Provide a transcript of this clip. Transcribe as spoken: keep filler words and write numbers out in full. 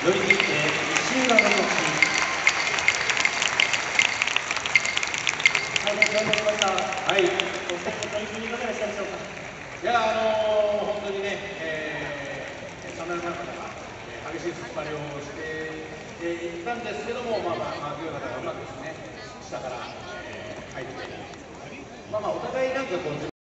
より、えー、石浦の勝ち。 はい、どうもありました。 はい。 お二人の取り組みいかがでしたでしょうか。 いや、あのー、本当にね、えー、サメの中から激しい突っ張りをしていったんですけども、まあまあ、マグロ方がうまくですね、下から、えー、入って、まあまあ、お互いなんかこう、